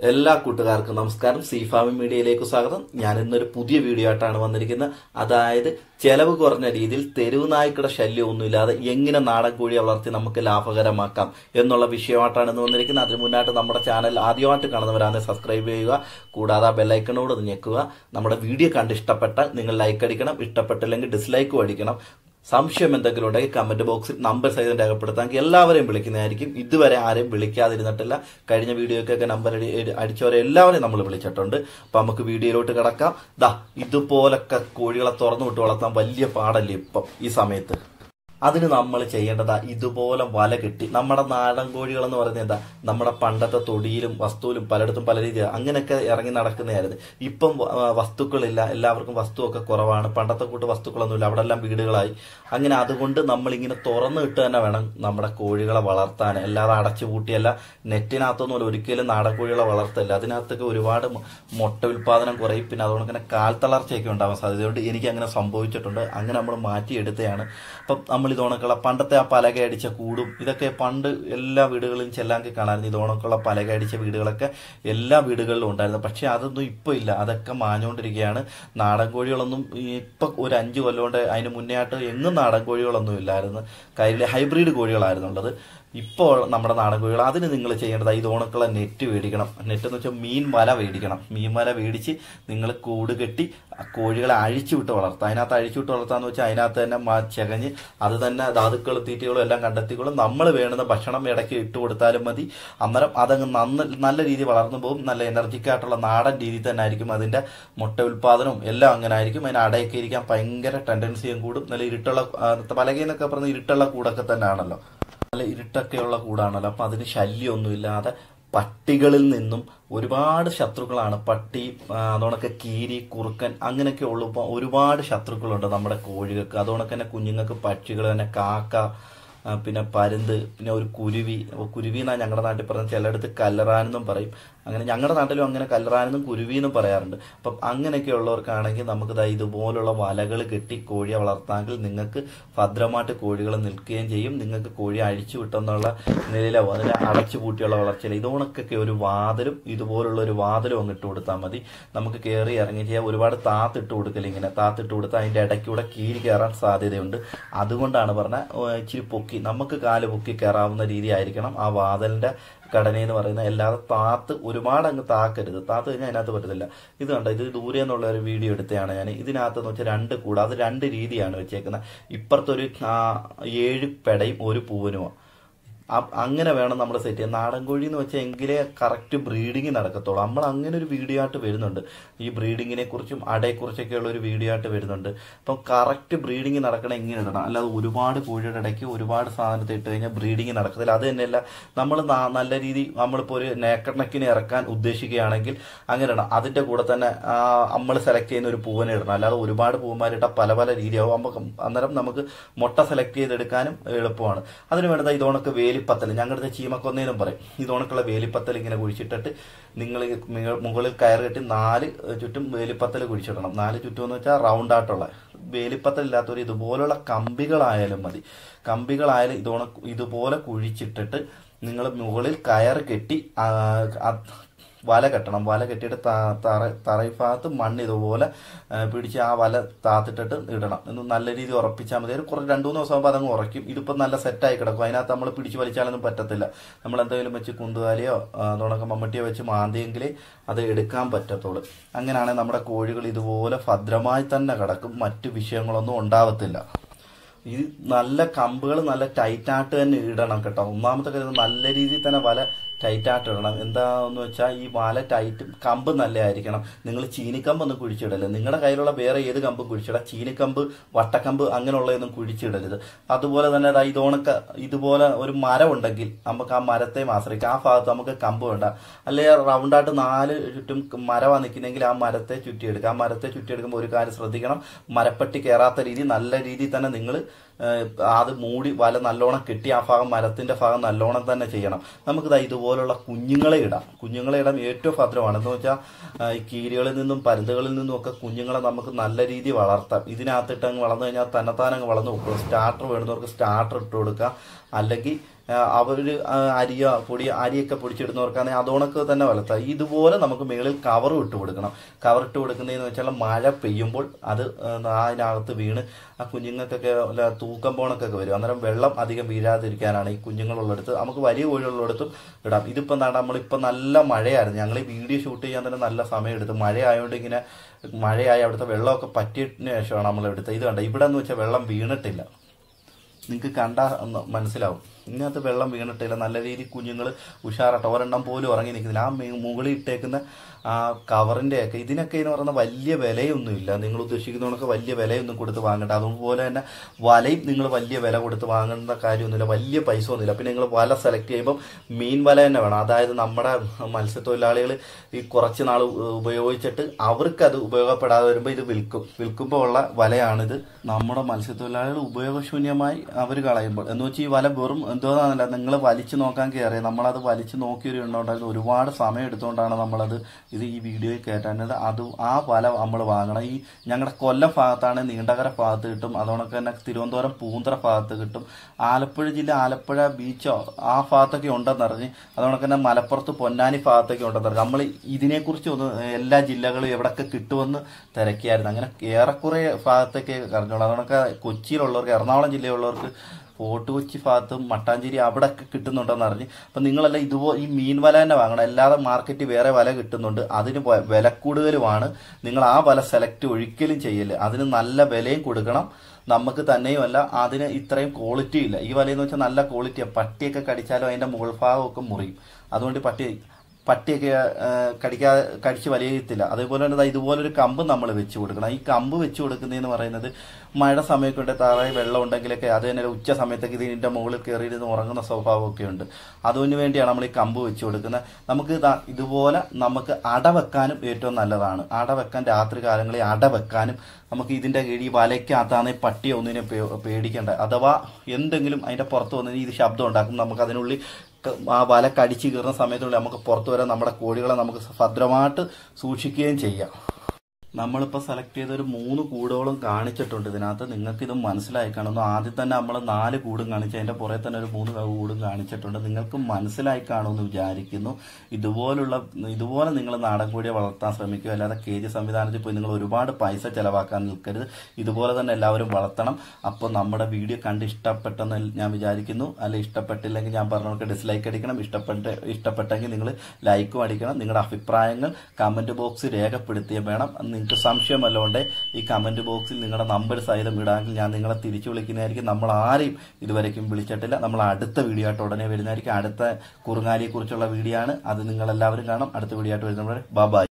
എല്ലാ കൂട്ടുകാർക്കും നമസ്കാരം. സി ഫാമിംഗ് മീഡിയയിലേക്ക് സ്വാഗതം. ഞാൻ ഇന്നൊരു പുതിയ വീഡിയോ ആയിട്ടാണ് വന്നിരിക്കുന്നത്. അതായത് ചെലവ് കുറഞ്ഞ രീതിയിൽ തെരുവ് നായ്ക്കളുടെ ശല്യം ഒന്നുമില്ലാതെ എങ്ങനെ നാടൻ കോഴിയെ വളർത്തി നമുക്ക് ലാഭകരമാക്കാം എന്നുള്ള വിഷയമായിട്ടാണ് ഇന്ന് വന്നിരിക്കുന്നത്. അതിന് മുന്നായിട്ട് നമ്മുടെ ചാനൽ ആദ്യമായിട്ട് കാണുന്നവരാണെങ്കിൽ സബ്സ്ക്രൈബ് ചെയ്യുക. കൂടാതെ ആ ബെല്ലൈക്കണോട് ഞെക്കുക. നമ്മുടെ വീഡിയോ കണ്ട് ഇഷ്ടപ്പെട്ടാൽ നിങ്ങൾ ലൈക്ക് അടിക്കണം, ഇഷ്ടപ്പെട്ടില്ലെങ്കിൽ ഡിസ്ലൈക്കും അടിക്കണം. സംശയം എന്തെങ്കിലും ഉണ്ടെങ്കിൽ കമന്റ് ബോക്സിൽ നമ്പർ സഹിതം രേഖപ്പെടുത്താമെങ്കിൽ എല്ലാവരെയും വിളിക്കുന്നതായിരിക്കും. ഇതുവരെ ആരെയും വിളിക്കാതിരുന്നിട്ടില്ല. കഴിഞ്ഞ വീഡിയോക്കൊക്കെ നമ്പർ അടിച്ചവരെ എല്ലാവരെയും നമ്മൾ വിളിച്ചിട്ടുണ്ട്. അപ്പൊ നമുക്ക് വീഡിയോയിലോട്ട് കിടക്കാം. ഇതുപോലൊക്കെ കോഴികളെ തുറന്നു വിട്ട് വളർത്താൻ വലിയ പാടല്ലേ ഇപ്പം ഈ സമയത്ത്. അതിന് നമ്മൾ ചെയ്യേണ്ടതാ ഇതുപോലെ വല കെട്ടി. നമ്മുടെ നാടൻ കോഴികൾ എന്ന് പറയുന്നത് എന്താ, നമ്മുടെ പണ്ടത്തെ തൊടിയിലും വസ്തുവിലും പലയിടത്തും പല രീതിയിൽ അങ്ങനെയൊക്കെ ഇറങ്ങി നടക്കുന്നതായിരുന്നു. ഇപ്പം വസ്തുക്കളില്ല, എല്ലാവർക്കും വസ്തുവൊക്കെ കുറവാണ്. പണ്ടത്തെ കൂട്ട് വസ്തുക്കളൊന്നുമില്ല, അവിടെ എല്ലാം വീടുകളായി. അങ്ങനെ അതുകൊണ്ട് നമ്മളിങ്ങനെ തുറന്നു ഇട്ട് തന്നെ വേണം നമ്മുടെ കോഴികളെ വളർത്താൻ. അല്ലാതെ അടച്ചു പൂട്ടിയല്ല. നെറ്റിനകത്തൊന്നും ഒരിക്കലും നാടൻ കോഴികളെ വളർത്തല്ല. അതിനകത്തൊക്കെ ഒരുപാട് മുട്ട ഉൽപാദനം കുറയും. പിന്നെ അതുകൊണ്ട് തന്നെ കാൽത്തളർച്ചയൊക്കെ ഉണ്ടാവാൻ സാധ്യതയുണ്ട്. എനിക്ക് അങ്ങനെ സംഭവിച്ചിട്ടുണ്ട്. അങ്ങനെ നമ്മൾ മാറ്റിയെടുത്തതാണ്. അപ്പം നമ്മൾ ഇതോണക്കുള്ള പണ്ടത്തെ ആ പലക അടിച്ച കൂടും ഇതൊക്കെ പണ്ട് എല്ലാ വീടുകളിലും ചെല്ലാങ്കി കാണാറുണ്ട്. ഇതോണക്കുള്ള പലക അടിച്ച വീടുകളൊക്കെ എല്ലാ വീടുകളിലും ഉണ്ടായിരുന്നു. പക്ഷെ അതൊന്നും ഇപ്പൊ ഇല്ല. അതൊക്കെ മാഞ്ഞുകൊണ്ടിരിക്കുകയാണ്. നാടൻ കോഴികളൊന്നും ഇപ്പൊ ഒരു 5 കൊല്ലം കൊണ്ട് അതിന് മുന്നേ ആയിട്ട് എങ്ങും നാടൻ കോഴികളൊന്നും ഇല്ലായിരുന്നു. കയ്യിലെ ഹൈബ്രിഡ് കോഴികളായിരുന്നുള്ളത്. ഇപ്പോൾ നമ്മുടെ നാടൻ കോഴികൾ. അതിന് നിങ്ങൾ ചെയ്യേണ്ടത് ഇതോണക്കുള്ള നെറ്റ് മേടിക്കണം. നെറ്റ് എന്ന് വെച്ചാൽ മീൻ വല മേടിക്കണം. മീൻ വല മേടിച്ച് നിങ്ങൾ കൂട് കെട്ടി കോഴികളെ അഴിച്ചു വിട്ട് വളർത്താം. അതിനകത്ത് അഴിച്ചു വിട്ട് വളർത്താന്ന് വെച്ചാൽ അതിനകത്ത് തന്നെ ചെകഞ്ഞ് അത് തന്നെ ധാതുക്കളും തീറ്റകളും എല്ലാം കണ്ടെത്തിക്കോളും. നമ്മൾ വേണ്ടുന്ന ഭക്ഷണം ഇടയ്ക്ക് ഇട്ട് കൊടുത്താലും മതി. അന്നേരം അതങ്ങ് നല്ല രീതിയിൽ വളർന്നു പോകും. നല്ല എനർജിക്കായിട്ടുള്ള നാടൻ രീതിയിൽ തന്നെ ആയിരിക്കും അതിന്റെ മുട്ട ഉൽപാദനവും എല്ലാം അങ്ങനെ ആയിരിക്കും. അതിന് അടയൊക്കെ ഇരിക്കാൻ ഭയങ്കര ടെൻഡൻസിയും കൂടും. നല്ല ഇരുട്ടുള്ള പലകയെന്നൊക്കെ പറഞ്ഞ ഇരുട്ടുള്ള കൂടൊക്കെ തന്നെ ആണല്ലോ, നല്ല ഇരുട്ടൊക്കെയുള്ള കൂടാണല്ലോ. അപ്പൊ അതിന് ശല്യമൊന്നുമില്ലാതെ പട്ടികളിൽ നിന്നും ഒരുപാട് ശത്രുക്കളാണ്. പട്ടി, അതോണൊക്കെ കീരി, കുറുക്കൻ അങ്ങനെയൊക്കെ ഉള്ളപ്പോൾ ഒരുപാട് ശത്രുക്കളുണ്ട് നമ്മുടെ കോഴികൾക്ക്. അതോണൊക്കെ തന്നെ കുഞ്ഞുങ്ങൾക്ക് പക്ഷികൾ തന്നെ, കാക്ക, പിന്നെ പരുന്ത്, പിന്നെ ഒരു കുരുവി. കുരുവി എന്നാണ് ഞങ്ങളുടെ നാട്ടിൽ പറഞ്ഞത്. ചിലയിടത്ത് കല്ലറാനെന്നും പറയും. അങ്ങനെ ഞങ്ങളുടെ നാട്ടിലും അങ്ങനെ കല്ലറാനെന്നും കുരുവി എന്നും പറയാറുണ്ട്. അപ്പം അങ്ങനെയൊക്കെ ഉള്ളവർക്കാണെങ്കിൽ നമുക്ക് ഇതുപോലുള്ള വലകൾ കെട്ടി കോഴിയെ വളർത്താമെങ്കിൽ നിങ്ങൾക്ക് ഭദ്രമായിട്ട് കോഴികൾ നിൽക്കുകയും ചെയ്യും. നിങ്ങൾക്ക് കോഴി അഴിച്ചു വിട്ടെന്നുള്ള നിലയിലാവും. അതിന് അടച്ചു പൂട്ടിയുള്ള വളർച്ചയില്ല. ഇതോണക്കൊക്കെ ഒരു വാതിലും ഇതുപോലുള്ള ഒരു വാതിലും അങ്ങ് ഇട്ട് കൊടുത്താൽ മതി. നമുക്ക് കയറി ഇറങ്ങി ചെയ്യാം. ഒരുപാട് താത്തിട്ട് കൊടുക്കൽ. ഇങ്ങനെ താത്തിട്ട് കൊടുത്താൽ അതിന്റെ ഇടയ്ക്കൂടെ കീരി കയറാൻ സാധ്യതയുണ്ട്. അതുകൊണ്ടാണ് പറഞ്ഞ ഇച്ചിരി പൊക്കി, നമുക്ക് കാല് പൊക്കി കയറാവുന്ന രീതി ആയിരിക്കണം ആ വാതിലിന്റെ ഘടന എന്ന് പറയുന്നത്. അല്ലാതെ താത്ത് ഒരുപാട് അങ്ങ് താക്കരുത്. താത്ത് കഴിഞ്ഞാൽ അതിനകത്ത് പറ്റത്തില്ല. ഇത് കണ്ട, ഇത് ദൂരെ എന്നുള്ള ഒരു വീഡിയോ എടുത്തതാണ് ഞാൻ. ഇതിനകത്ത് വെച്ചാൽ 2 കൂട്, അത് 2 രീതിയാണ് വെച്ചേക്കുന്നത്. ഇപ്പുറത്തൊരു 7 പെടയും ഒരു പൂവനുമാണ്. അങ്ങനെ വേണം നമ്മൾ സെറ്റ് ചെയ്യാൻ. നാടൻ കോഴി എന്ന് വെച്ചാൽ എങ്കിലേ കറക്റ്റ് ബ്രീഡിങ് നടക്കത്തുള്ളൂ. നമ്മൾ അങ്ങനെ ഒരു വീഡിയോ ആയിട്ട് വരുന്നുണ്ട്. ഈ ബ്രീഡിങ്ങിനെ കുറിച്ചും അടയെക്കുറിച്ചൊക്കെ ഉള്ള ഒരു വീഡിയോ ആയിട്ട് വരുന്നുണ്ട്. അപ്പം കറക്റ്റ് ബ്രീഡിങ് നടക്കണം എങ്ങനെ ഇടണം. അല്ലാതെ ഒരുപാട് കോഴിയുടെ ഇടയ്ക്ക് ഒരുപാട് സാധനത്തെ ഇട്ട് കഴിഞ്ഞാൽ ബ്രീഡിങ് നടക്കത്തില്ല. അത് തന്നെയല്ല, നമ്മൾ നല്ല രീതി നമ്മളിപ്പോൾ ഒരു നേക്കണക്കിനെ ഇറക്കാൻ ഉദ്ദേശിക്കുകയാണെങ്കിൽ അങ്ങനെ ഇടണം. അതിന്റെ കൂടെ തന്നെ നമ്മൾ സെലക്ട് ചെയ്യുന്ന ഒരു പൂവനെ ഇടണം. അല്ലാതെ ഒരുപാട് പൂവന്മാരിട്ട പല പല രീതിയാവും. അന്നേരം നമുക്ക് മുട്ട സെലക്ട് ചെയ്തെടുക്കാനും എളുപ്പമാണ്. അതിന് വേണ്ടത് ഇതോണക്ക് വേലിപ്പത്തൽ, ഞങ്ങളുടെ ചീമക്കൊന്നേനും പറയും. ഇതോണക്കുള്ള വേലിപ്പത്തൽ ഇങ്ങനെ കുഴിച്ചിട്ടിട്ട് നിങ്ങൾ മുകളിൽ കയർ കെട്ടി 4 ചുറ്റും വേലിപ്പത്തൽ കുഴിച്ചിടണം. 4 ചുറ്റും എന്ന് വെച്ചാൽ റൗണ്ട് ആയിട്ടുള്ള വേലിപ്പത്തൽ ഇല്ലാത്തവർ ഇതുപോലുള്ള കമ്പികളായാലും മതി. കമ്പികളായാലും ഇതുപോലെ കുഴിച്ചിട്ടിട്ട് നിങ്ങൾ മുകളിൽ കയർ കെട്ടി വല കെട്ടണം. വല കെട്ടിയിട്ട് തറഭാഗത്ത് മണ്ണ് ഇതുപോലെ പിടിച്ച് ആ വല താത്തിട്ടിട്ട് ഇടണം. എന്ന് നല്ല രീതി ഉറപ്പിച്ചാൽ മതി. കുറച്ച് 2-3 ദിവസം ആകുമ്പോൾ അതങ്ങ് ഉറയ്ക്കും. ഇതിപ്പോൾ നല്ല സെറ്റായി കിടക്കും. അതിനകത്ത് നമ്മൾ പിടിച്ച് വലിച്ചാലൊന്നും പറ്റത്തില്ല. നമ്മൾ എന്തെങ്കിലും വെച്ച് കുന്തുകാലിയോ അതോടൊക്കെ മമ്മട്ടിയോ വെച്ച് മാന്തിയെങ്കിലേ അത് എടുക്കാൻ പറ്റത്തുള്ളൂ. അങ്ങനെയാണെങ്കിൽ നമ്മുടെ കോഴികൾ ഇതുപോലെ ഭദ്രമായി തന്നെ കിടക്കും. മറ്റു വിഷയങ്ങളൊന്നും ഉണ്ടാവത്തില്ല. ഇത് നല്ല കമ്പുകൾ നല്ല ടൈറ്റായിട്ട് തന്നെ ഇടണം കേട്ടോ. ഒന്നാമത്തെ കാര്യം നല്ല രീതിയിൽ തന്നെ വല ടൈറ്റായിട്ട് ഇടണം. എന്താന്ന് വെച്ചാൽ ഈ വല ടൈറ്റ്, കമ്പ് നല്ലതായിരിക്കണം. നിങ്ങൾ ചീനിക്കമ്പൊന്നും കുഴിച്ചിടരുത്. നിങ്ങളുടെ കയ്യിലുള്ള വേറെ ഏത് കമ്പും കുഴിച്ചിടാം. ചീനിക്കമ്പ്, വട്ടക്കമ്പ് അങ്ങനെയുള്ളതൊന്നും കുഴിച്ചിടരുത്. അതുപോലെ തന്നെ ഇതുപോലെ ഒരു മരം ഉണ്ടെങ്കിൽ നമുക്ക് ആ മരത്തെ ആശ്രയിക്കാം. ആ ഭാഗത്ത് നമുക്ക് കമ്പ് വേണ്ട. അല്ലെങ്കിൽ റൗണ്ടായിട്ട് 4 ചുറ്റും മരമാണ് നിൽക്കുന്നെങ്കിൽ ആ മരത്തെ ചുറ്റിയെടുക്കുക. ആ മരത്തെ ചുറ്റിയെടുക്കുമ്പോൾ ഒരു കാര്യം ശ്രദ്ധിക്കണം. മരപ്പെട്ടി കയറാത്ത രീതി നല്ല രീതിയിൽ തന്നെ നിങ്ങൾ അത് മൂടി വല നല്ലോണം കെട്ടി ആ ഭാഗം, മരത്തിന്റെ ഭാഗം നല്ലോണം തന്നെ ചെയ്യണം. നമുക്ക് ഇതുപോലുള്ള കുഞ്ഞുങ്ങളെ ഇടാം. ഏറ്റവും ഭദ്രമാണ്. എന്ന് വെച്ചാൽ ഈ കീരികളിൽ നിന്നും പരുന്തുകളിൽ നിന്നും ഒക്കെ കുഞ്ഞുങ്ങളെ നമുക്ക് നല്ല രീതിയിൽ വളർത്താം. ഇതിനകത്തിട്ട് അങ്ങ് വളർന്നു കഴിഞ്ഞാൽ തന്നെത്താനങ്ങ് വളർന്നു പോകും. സ്റ്റാർട്ടർ വേണ്ടുന്നവർക്ക് സ്റ്റാർട്ടർ ഇട്ട് കൊടുക്കാം. അല്ലെങ്കിൽ അവർ അരിയൊക്കെ പൊടിച്ചിടുന്നവർക്കാണെങ്കിൽ അതോണൊക്കെ തന്നെ വളർത്താം. ഇതുപോലെ നമുക്ക് മുകളിൽ കവറും ഇട്ട് കൊടുക്കണം. കവർ ഇട്ട് കൊടുക്കുന്നതെന്ന് വെച്ചാൽ മഴ പെയ്യുമ്പോൾ അത് അതിനകത്ത് വീണ് ആ കുഞ്ഞുങ്ങൾക്കൊക്കെ തൂക്കം പോണക്കൊക്കെ വരും. അന്നേരം വെള്ളം അധികം വീഴാതിരിക്കാനാണ് ഈ കുഞ്ഞുങ്ങളുള്ളിടത്ത്. നമുക്ക് വലിയ കോഴികളുള്ളിടത്തും ഇടാം. ഇതിപ്പോൾ എന്താണ്, നമ്മളിപ്പോൾ നല്ല മഴയായിരുന്നു, ഞങ്ങൾ ഈ വീഡിയോ ഷൂട്ട് ചെയ്യാൻ തന്നെ നല്ല സമയം എടുത്തു. മഴയായതുകൊണ്ട് ഇങ്ങനെ മഴയായി അവിടുത്തെ വെള്ളമൊക്കെ പറ്റിയതിന് ശേഷമാണ് നമ്മൾ എടുത്തത്. ഇത് കണ്ട, ഇവിടെ എന്ന് വെച്ചാൽ വെള്ളം വീണിട്ടില്ല, നിങ്ങൾക്ക് കണ്ടാൽ മനസ്സിലാവും. ഇതിനകത്ത് വെള്ളം വീണിട്ടില്ല. നല്ല രീതിയിൽ കുഞ്ഞുങ്ങൾ ഉഷാറായിട്ട് ഒരെണ്ണം പോലും ഉറങ്ങി നിൽക്കുന്നില്ല. ആ മുകളിൽ ഇട്ടേക്കുന്ന ആ കവറിൻ്റെ ഒക്കെ ഇതിനൊക്കെ എന്ന് പറയുന്ന വലിയ വിലയൊന്നുമില്ല. നിങ്ങൾ ഉദ്ദേശിക്കുന്നതൊക്കെ വലിയ വിലയൊന്നും കൊടുത്ത് വാങ്ങണ്ട. അതുപോലെ തന്നെ വലയും നിങ്ങൾ വലിയ വില കൊടുത്ത് വാങ്ങേണ്ട കാര്യമൊന്നുമില്ല, വലിയ പൈസ ഒന്നുമില്ല. പിന്നെ നിങ്ങൾ വല സെലക്ട് ചെയ്യുമ്പോൾ മീൻ വല തന്നെ വേണം. അതായത് നമ്മുടെ മത്സ്യത്തൊഴിലാളികൾ ഈ കുറച്ച് നാൾ ഉപയോഗിച്ചിട്ട് അവർക്കത് ഉപയോഗപ്പെടാതെ വരുമ്പോൾ ഇത് വിൽക്കുമ്പോൾ ഉള്ള വലയാണിത്. നമ്മുടെ മത്സ്യത്തൊഴിലാളികൾ ഉപയോഗശൂന്യമായി അവർ കളയുമ്പോൾ എന്ന് വെച്ചാൽ ഈ വല വെറും എന്തോന്നാന്നല്ല, നിങ്ങൾ വലിച്ചു നോക്കാൻ കയറിയ നമ്മളത് വലിച്ചു നോക്കിയൊരു എണ്ണമുണ്ടായിരുന്നു. ഒരുപാട് സമയം എടുത്തുകൊണ്ടാണ് നമ്മളത് ഈ വീഡിയോയിൽ കയറ്റാനത്. ആ വല നമ്മൾ വാങ്ങണം. ഈ ഞങ്ങളുടെ കൊല്ലം ഭാഗത്താണ്, നീണ്ടകര ഭാഗത്ത് കിട്ടും, അതുകൊണ്ടൊക്കെ തന്നെ തിരുവനന്തപുരം പൂന്തറ ഭാഗത്ത് കിട്ടും, ആലപ്പുഴ ജില്ല ആലപ്പുഴ ബീച്ചോ ആ ഭാഗത്തൊക്കെ ഉണ്ടെന്നറിഞ്ഞ്, അതുകൊണ്ടൊക്കെ തന്നെ മലപ്പുറത്ത് പൊന്നാനി ഭാഗത്തൊക്കെ ഉണ്ടെന്നറിഞ്ഞ് നമ്മൾ ഇതിനെക്കുറിച്ച് ഒന്ന് എല്ലാ ജില്ലകളും എവിടെയൊക്കെ കിട്ടുമെന്ന് തിരക്കിയായിരുന്നു. അങ്ങനെ ഏറെക്കുറെ ഭാഗത്തൊക്കെ അറിഞ്ഞോളൂ. അതുകൊണ്ടൊക്കെ കൊച്ചിയിലുള്ളവർക്ക്, എറണാകുളം ജില്ലയിലുള്ളവർക്ക്, ഫോർട്ട് കൊച്ചി ഭാഗത്തും മട്ടാഞ്ചേരി അവിടെ ഒക്കെ കിട്ടുന്നുണ്ടെന്ന് അറിഞ്ഞ്. അപ്പം നിങ്ങളെല്ലാം ഇതുപോലെ ഈ മീൻ വല തന്നെ വാങ്ങണം. അല്ലാതെ മാർക്കറ്റിൽ വേറെ വല കിട്ടുന്നുണ്ട്, അതിന് വില കൂടുതലുമാണ്. നിങ്ങൾ ആ വല സെലക്ട് ഒരിക്കലും ചെയ്യല്. അതിന് നല്ല വിലയും കൊടുക്കണം. നമുക്ക് തന്നെയുമല്ല, അതിന് ഇത്രയും ക്വാളിറ്റി ഇല്ല. ഈ വലയെന്ന് വെച്ചാൽ നല്ല ക്വാളിറ്റിയാണ്. പട്ടിയൊക്കെ കടിച്ചാലും അതിൻ്റെ മുകൾ ഭാഗമൊക്കെ മുറിയും. അതുകൊണ്ട് പട്ടിയൊക്കെ കടിച്ച് വലിയത്തില്ല. അതേപോലെ തന്നെ ഇതുപോലൊരു കമ്പ് നമ്മൾ വെച്ച് കൊടുക്കണം. ഈ കമ്പ് വെച്ച് കൊടുക്കുന്നതെന്ന് പറയുന്നത് മഴ സമയമൊക്കെ ഉണ്ട്, താഴെ വെള്ളം ഉണ്ടെങ്കിലൊക്കെ അത് തന്നെ ഉച്ച സമയത്തൊക്കെ ഇതിൻ്റെ മുകളിൽ കയറിയിരുന്ന് ഉറങ്ങുന്ന സ്വഭാവമൊക്കെ ഉണ്ട്. അതിനു വേണ്ടിയാണ് നമ്മൾ ഈ കമ്പ് വെച്ച് കൊടുക്കുന്നത്. നമുക്ക് ഇതുപോലെ നമുക്ക് അടവെക്കാനും ഏറ്റവും നല്ലതാണ്. അടവെക്കാൻ രാത്രി കാലങ്ങളിൽ അടവെക്കാനും നമുക്ക് ഇതിൻ്റെ ഈ വലയ്ക്കകത്താണെ പട്ടിയോ ഒന്നിനെ പേടിക്കേണ്ട. അഥവാ എന്തെങ്കിലും അതിൻ്റെ പുറത്ത് വന്ന് ഇത് ശബ്ദം ഉണ്ടാക്കും, നമുക്ക് അതിനുള്ളിൽ ആ വല കടിച്ച് കയറുന്ന സമയത്തുള്ളിൽ നമുക്ക് പുറത്തു വരാൻ നമ്മുടെ കോഴികളെ നമുക്ക് ഭദ്രമായിട്ട് സൂക്ഷിക്കുകയും ചെയ്യാം. നമ്മളിപ്പോൾ സെലക്ട് ചെയ്ത ഒരു 3 കൂടുകളും കാണിച്ചിട്ടുണ്ട് ഇതിനകത്ത്. നിങ്ങൾക്കിത് മനസ്സിലായി കാണുന്നു. ആദ്യം തന്നെ നമ്മൾ 4 കൂടും കാണിച്ചു, അതിൻ്റെ പുറകെ തന്നെ ഒരു 3 കൂടും കാണിച്ചിട്ടുണ്ട്. നിങ്ങൾക്ക് മനസ്സിലായി കാണുമെന്ന് വിചാരിക്കുന്നു. ഇതുപോലെ നിങ്ങൾ നാടൻ കോഴിയെ വളർത്താൻ ശ്രമിക്കുക. അല്ലാതെ കേജ് സംവിധാനത്തിൽ പോയി നിങ്ങൾ ഒരുപാട് പൈസ ചിലവാക്കാൻ നിൽക്കരുത്. ഇതുപോലെ തന്നെ എല്ലാവരും വളർത്തണം. അപ്പോൾ നമ്മുടെ വീഡിയോ കണ്ട് ഇഷ്ടപ്പെട്ടെന്ന് ഞാൻ വിചാരിക്കുന്നു. അല്ല ഇഷ്ടപ്പെട്ടില്ലെങ്കിൽ ഞാൻ പറഞ്ഞവർക്ക് ഡിസ്ലൈക്ക് അടിക്കണം. ഇഷ്ടപ്പെട്ടെങ്കിൽ നിങ്ങൾ ലൈക്കും അടിക്കണം. നിങ്ങളുടെ അഭിപ്രായങ്ങൾ കമൻറ്റ് ബോക്സിൽ രേഖപ്പെടുത്തിയേ വേണം. നിങ്ങൾക്ക് സംശയമല്ലോണ്ടേ ഈ കമന്റ് ബോക്സിൽ നിങ്ങളുടെ നമ്പർ സഹിതം ഇടാമെങ്കിൽ ഞാൻ നിങ്ങളെ തിരിച്ചു വിളിക്കുന്നതായിരിക്കും. നമ്മൾ ആരെയും ഇതുവരെയും വിളിച്ചിട്ടില്ല. നമ്മൾ അടുത്ത വീഡിയോ ആയിട്ട് ഉടനെ വരുന്നതായിരിക്കും. അടുത്ത കുറുങ്ങാലിയെ കുറിച്ചുള്ള വീഡിയോ ആണ്. അത് നിങ്ങളെല്ലാവരും കാണാം. അടുത്ത വീഡിയോ ആയിട്ട് വരുന്നവരെ ബൈ.